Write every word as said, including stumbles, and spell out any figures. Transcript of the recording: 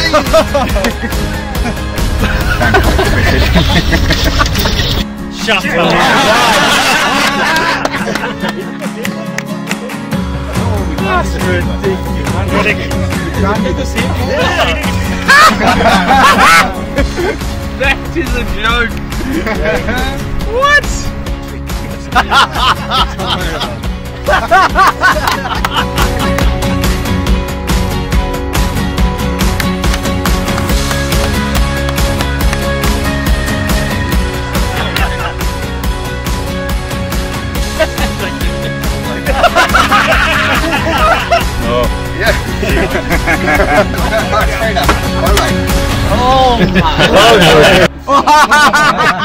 Shut up! That's ridiculous. Can't get the same. That is a joke. What? Oh. Yeah. Oh my God.